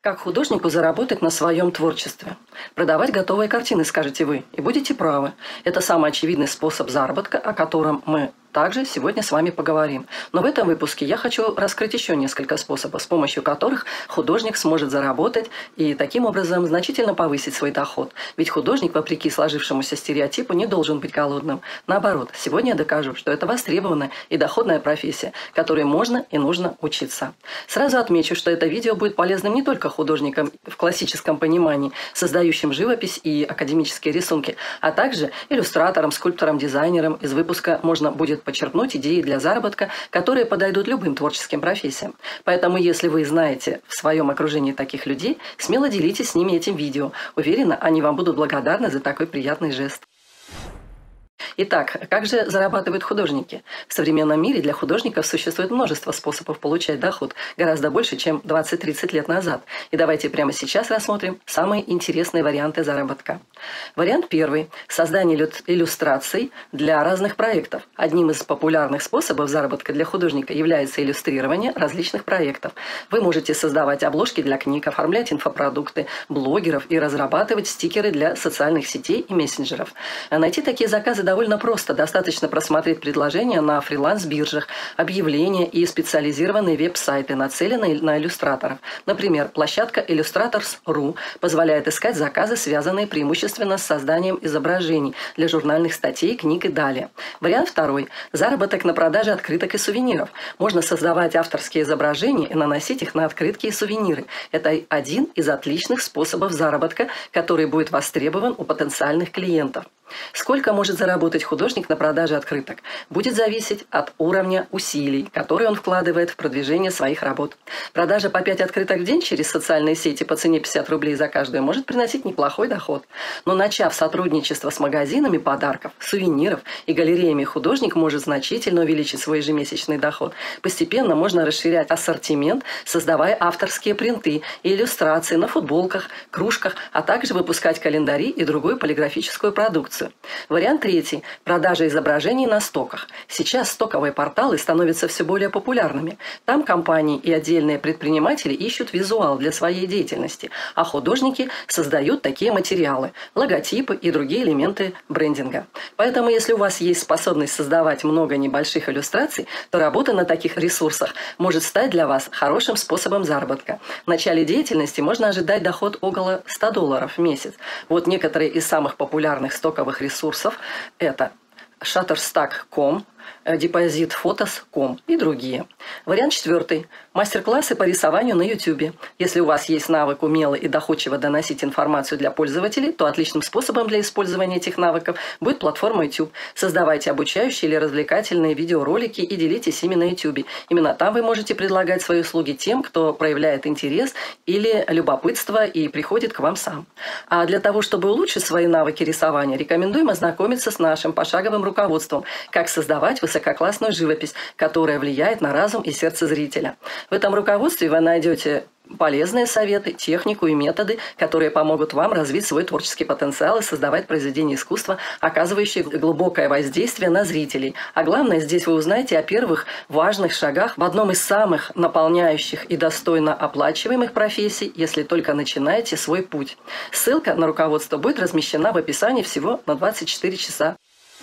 Как художнику заработать на своем творчестве? Продавать готовые картины, скажете вы, и будете правы. Это самый очевидный способ заработка, о котором мы также сегодня с вами поговорим. Но в этом выпуске я хочу раскрыть еще несколько способов, с помощью которых художник сможет заработать и таким образом значительно повысить свой доход. Ведь художник, вопреки сложившемуся стереотипу, не должен быть голодным. Наоборот, сегодня я докажу, что это востребованная и доходная профессия, которой можно и нужно учиться. Сразу отмечу, что это видео будет полезным не только художникам в классическом понимании, создающим живопись и академические рисунки, а также иллюстраторам, скульпторам, дизайнерам. Из выпуска можно будет подчеркнуть идеи для заработка, которые подойдут любым творческим профессиям. Поэтому, если вы знаете в своем окружении таких людей, смело делитесь с ними этим видео. Уверена, они вам будут благодарны за такой приятный жест. Итак, как же зарабатывают художники? В современном мире для художников существует множество способов получать доход, гораздо больше, чем 20-30 лет назад. И давайте прямо сейчас рассмотрим самые интересные варианты заработка. Вариант первый – создание иллюстраций для разных проектов. Одним из популярных способов заработка для художника является иллюстрирование различных проектов. Вы можете создавать обложки для книг, оформлять инфопродукты, блогеров и разрабатывать стикеры для социальных сетей и мессенджеров. Найти такие заказы довольно просто. Достаточно просмотреть предложения на фриланс-биржах, объявления и специализированные веб-сайты, нацеленные на иллюстраторов. Например, площадка Illustrators.ru позволяет искать заказы, связанные преимущественно с созданием изображений для журнальных статей, книг и далее. Вариант второй – заработок на продаже открыток и сувениров. Можно создавать авторские изображения и наносить их на открытки и сувениры. Это один из отличных способов заработка, который будет востребован у потенциальных клиентов. Сколько может заработать художник на продаже открыток? Будет зависеть от уровня усилий, которые он вкладывает в продвижение своих работ. Продажа по 5 открыток в день через социальные сети по цене 50 рублей за каждую может приносить неплохой доход. Но начав сотрудничество с магазинами подарков, сувениров и галереями, художник может значительно увеличить свой ежемесячный доход. Постепенно можно расширять ассортимент, создавая авторские принты и иллюстрации на футболках, кружках, а также выпускать календари и другую полиграфическую продукцию. Вариант третий – продажа изображений на стоках. Сейчас стоковые порталы становятся все более популярными. Там компании и отдельные предприниматели ищут визуал для своей деятельности, а художники создают такие материалы, логотипы и другие элементы брендинга. Поэтому, если у вас есть способность создавать много небольших иллюстраций, то работа на таких ресурсах может стать для вас хорошим способом заработка. В начале деятельности можно ожидать доход около $100 в месяц. Вот некоторые из самых популярных стоковых ресурсов – это Shutterstock.com, depositphotos.com и другие. Вариант четвертый – мастер-классы по рисованию на YouTube. Если у вас есть навык умело и доходчиво доносить информацию для пользователей, то отличным способом для использования этих навыков будет платформа YouTube. Создавайте обучающие или развлекательные видеоролики и делитесь ими на YouTube. Именно там вы можете предлагать свои услуги тем, кто проявляет интерес или любопытство и приходит к вам сам. А для того, чтобы улучшить свои навыки рисования, рекомендуем ознакомиться с нашим пошаговым руководством «Как создавать высококлассную живопись, которая влияет на разум и сердце зрителя». В этом руководстве вы найдете полезные советы, технику и методы, которые помогут вам развить свой творческий потенциал и создавать произведения искусства, оказывающие глубокое воздействие на зрителей. А главное, здесь вы узнаете о первых важных шагах в одном из самых наполняющих и достойно оплачиваемых профессий, если только начинаете свой путь. Ссылка на руководство будет размещена в описании всего на 24 часа.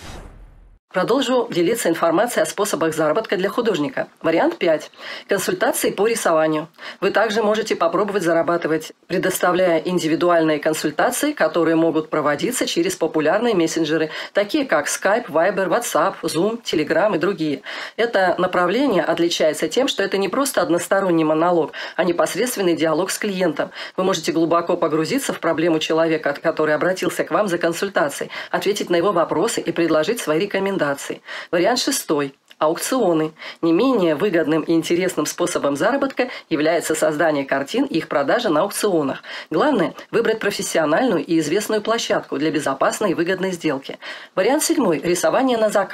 Продолжу делиться информацией о способах заработка для художника. Вариант 5. Консультации по рисованию. Вы также можете попробовать зарабатывать, предоставляя индивидуальные консультации, которые могут проводиться через популярные мессенджеры, такие как Skype, Viber, WhatsApp, Zoom, Telegram и другие. Это направление отличается тем, что это не просто односторонний монолог, а непосредственный диалог с клиентом. Вы можете глубоко погрузиться в проблему человека, который обратился к вам за консультацией, ответить на его вопросы и предложить свои рекомендации. Вариант шестой. Аукционы. Не менее выгодным и интересным способом заработка является создание картин и их продажа на аукционах. Главное – выбрать профессиональную и известную площадку для безопасной и выгодной сделки. Вариант седьмой – рисование на заказ.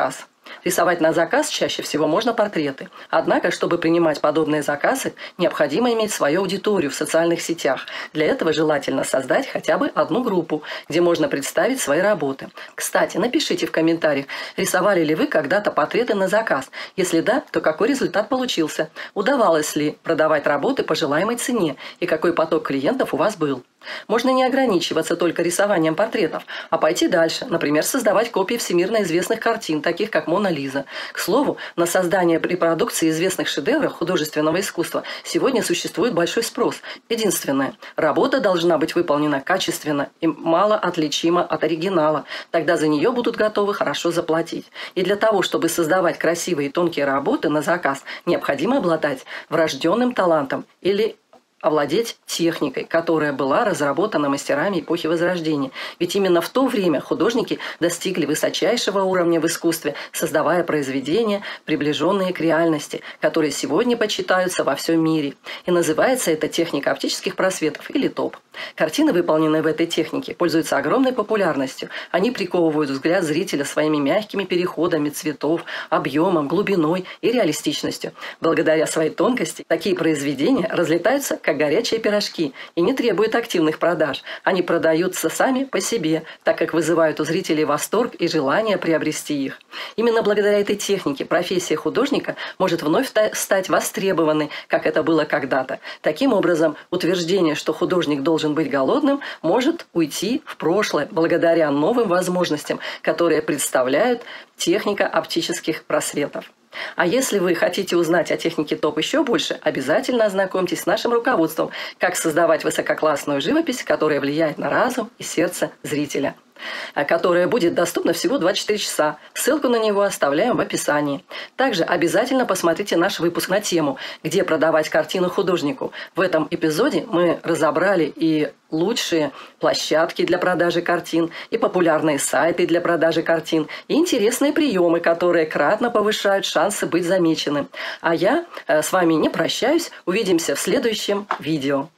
Рисовать на заказ чаще всего можно портреты. Однако, чтобы принимать подобные заказы, необходимо иметь свою аудиторию в социальных сетях. Для этого желательно создать хотя бы одну группу, где можно представить свои работы. Кстати, напишите в комментариях, рисовали ли вы когда-то портреты на заказ. Если да, то какой результат получился? Удавалось ли продавать работы по желаемой цене? И какой поток клиентов у вас был? Можно не ограничиваться только рисованием портретов, а пойти дальше, например, создавать копии всемирно известных картин, таких как «Мона Лиза». К слову, на создание репродукции известных шедевров художественного искусства сегодня существует большой спрос. Единственное, работа должна быть выполнена качественно и мало отличима от оригинала, тогда за нее будут готовы хорошо заплатить. И для того, чтобы создавать красивые и тонкие работы на заказ, необходимо обладать врожденным талантом или овладеть техникой, которая была разработана мастерами эпохи Возрождения. Ведь именно в то время художники достигли высочайшего уровня в искусстве, создавая произведения, приближенные к реальности, которые сегодня почитаются во всем мире. И называется эта техника оптических просветов или ТОП. Картины, выполненные в этой технике, пользуются огромной популярностью. Они приковывают взгляд зрителя своими мягкими переходами цветов, объемом, глубиной и реалистичностью. Благодаря своей тонкости такие произведения разлетаются как горячие пирожки и не требуют активных продаж. Они продаются сами по себе, так как вызывают у зрителей восторг и желание приобрести их. Именно благодаря этой технике профессия художника может вновь стать востребованной, как это было когда-то. Таким образом, утверждение, что художник должен быть голодным, может уйти в прошлое благодаря новым возможностям, которые представляют техника оптических просветов. А если вы хотите узнать о технике ТОП еще больше, обязательно ознакомьтесь с нашим руководством «Как создавать высококлассную живопись, которая влияет на разум и сердце зрителя», которое будет доступно всего 24 часа. Ссылку на него оставляем в описании. Также обязательно посмотрите наш выпуск на тему «Где продавать картину художнику». В этом эпизоде мы разобрали и лучшие площадки для продажи картин, и популярные сайты для продажи картин, и интересные приемы, которые кратно повышают шансы быть замеченным. А я с вами не прощаюсь. Увидимся в следующем видео.